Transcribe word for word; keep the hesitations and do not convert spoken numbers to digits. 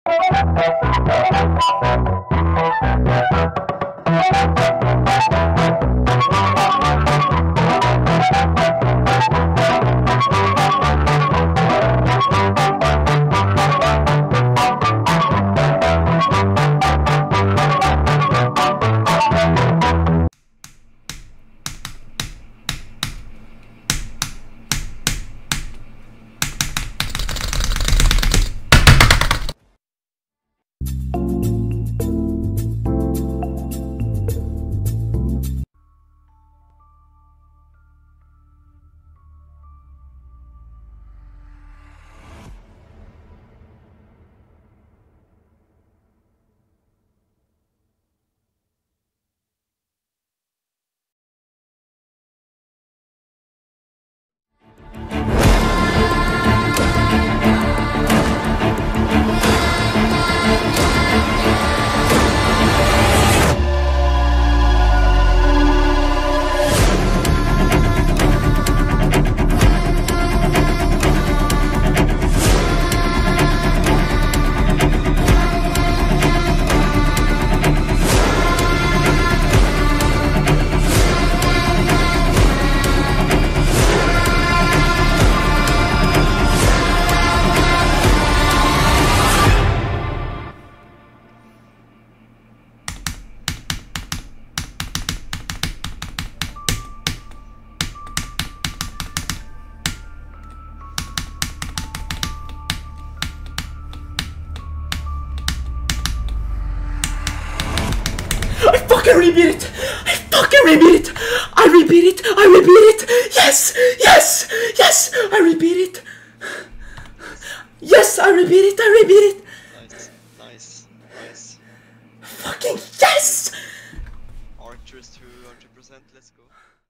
I fucking repeat it! I fucking repeat it! I repeat it! I repeat it! Yes! Yes! Yes! I repeat it! Yes! I repeat it! I repeat it! Nice, nice, nice. Fucking yes! Arcturus two hundred percent, let's go.